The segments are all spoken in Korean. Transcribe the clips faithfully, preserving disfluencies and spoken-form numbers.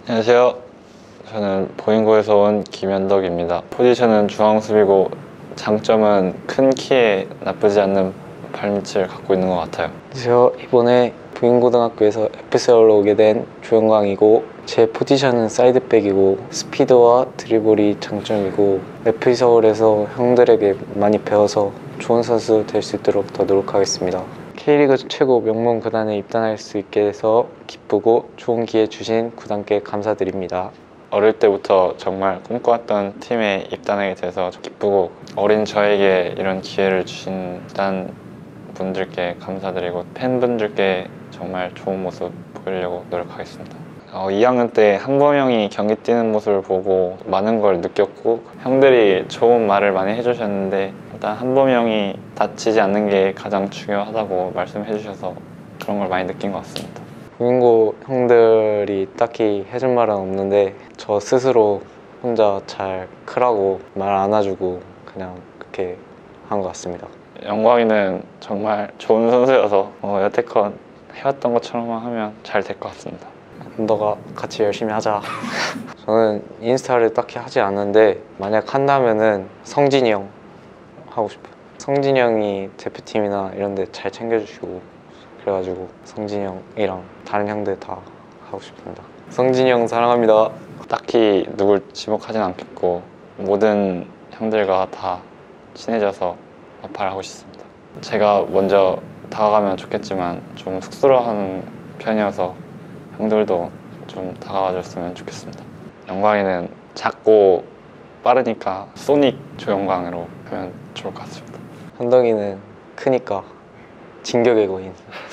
안녕하세요. 저는 보인고에서 온 김현덕입니다. 포지션은 중앙수비고 장점은 큰 키에 나쁘지 않는 발밑을 갖고 있는 것 같아요. 안녕하세요. 이번에 부인고등학교에서 에프씨서울로 오게 된 조영광이고, 제 포지션은 사이드백이고 스피드와 드리블이 장점이고, 에프씨서울에서 형들에게 많이 배워서 좋은 선수 될 수 있도록 더 노력하겠습니다. K리그 최고 명문 구단에 입단할 수 있게 돼서 기쁘고 좋은 기회 주신 구단께 감사드립니다. 어릴 때부터 정말 꿈꿔왔던 팀에 입단하게 돼서 기쁘고, 어린 저에게 이런 기회를 주신 구단 분들께 감사드리고 팬분들께 정말 좋은 모습 보이려고 노력하겠습니다. 어, 이 학년 때 한범형이 경기 뛰는 모습을 보고 많은 걸 느꼈고, 형들이 좋은 말을 많이 해주셨는데 일단 한범형이 다치지 않는 게 가장 중요하다고 말씀해 주셔서 그런 걸 많이 느낀 것 같습니다. 부인고 형들이 딱히 해준 말은 없는데 저 스스로 혼자 잘 크라고 말 안아주고 그냥 그렇게 한 것 같습니다. 영광이는 정말 좋은 선수여서 어, 여태껏 해왔던 것처럼만 하면 잘 될 것 같습니다. 너가 같이 열심히 하자. 저는 인스타를 딱히 하지 않는데 만약 한다면은 성진이 형 하고 싶어요. 성진이 형이 대표팀이나 이런 데 잘 챙겨주시고 그래가지고 성진이 형이랑 다른 형들 다 하고 싶습니다. 성진이 형 사랑합니다. 딱히 누굴 지목하진 않겠고 모든 형들과 다 친해져서 마파를 하고 싶습니다. 제가 먼저 다가가면 좋겠지만 좀 쑥스러워하는 편이어서 형들도 좀 다가와 줬으면 좋겠습니다. 영광이는 작고 빠르니까 소닉 조영광으로 하면 좋을 것 같습니다. 한덕이는 크니까 진격의 거인.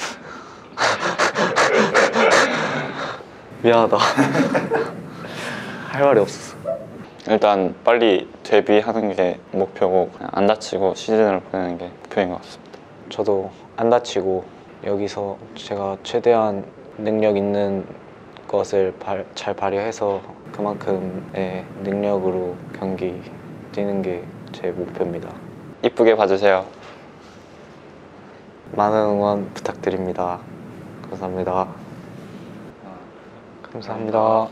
미안하다. 할 말이 없었어. 일단 빨리 데뷔하는 게 목표고, 그냥 안 다치고 시즌을 보내는 게 목표인 것 같습니다. 저도 안 다치고 여기서 제가 최대한 능력 있는 것을 발, 잘 발휘해서 그만큼의 능력으로 경기 뛰는 게 제 목표입니다. 이쁘게 봐주세요. 많은 응원 부탁드립니다. 감사합니다. 감사합니다.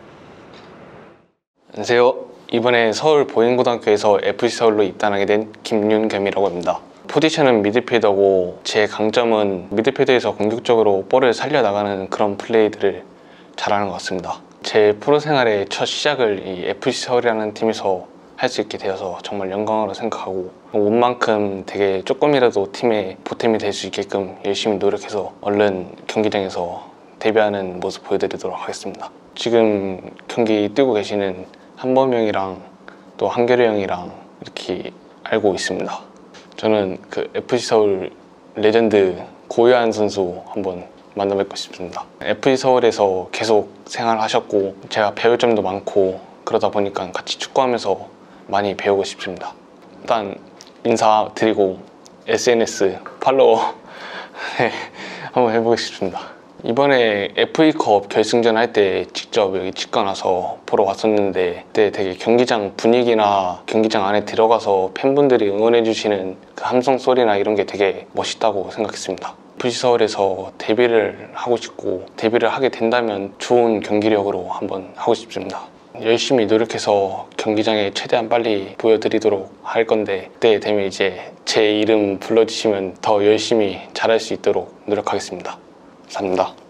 안녕하세요. 이번에 서울 보인고등학교에서 에프씨서울로 입단하게 된 김윤겸이라고 합니다. 포지션은 미드필더고 제 강점은 미드필더에서 공격적으로 볼을 살려나가는 그런 플레이들을 잘하는 것 같습니다. 제 프로 생활의 첫 시작을 이 에프씨서울이라는 팀에서 할 수 있게 되어서 정말 영광으로 생각하고, 온 만큼 되게 조금이라도 팀에 보탬이 될 수 있게끔 열심히 노력해서 얼른 경기장에서 데뷔하는 모습 보여드리도록 하겠습니다. 지금 경기 뛰고 계시는 한범형이랑 또 한결이 형이랑 이렇게 알고 있습니다. 저는 그 에프씨서울 레전드 고요한 선수 한번 만나 뵙고 싶습니다. 에프씨서울에서 계속 생활하셨고 제가 배울 점도 많고 그러다 보니까 같이 축구하면서 많이 배우고 싶습니다. 일단 인사드리고 에스엔에스 팔로우 한번 해보고 싶습니다. 이번에 에프에이컵 결승전 할 때 직접 여기 직관 와서 보러 왔었는데, 그때 되게 경기장 분위기나 경기장 안에 들어가서 팬분들이 응원해 주시는 그 함성 소리나 이런 게 되게 멋있다고 생각했습니다. 에프씨서울에서 데뷔를 하고 싶고, 데뷔를 하게 된다면 좋은 경기력으로 한번 하고 싶습니다. 열심히 노력해서 경기장에 최대한 빨리 보여드리도록 할 건데, 그때 되면 이제 제 이름 불러주시면 더 열심히 잘할 수 있도록 노력하겠습니다. 감사합니다.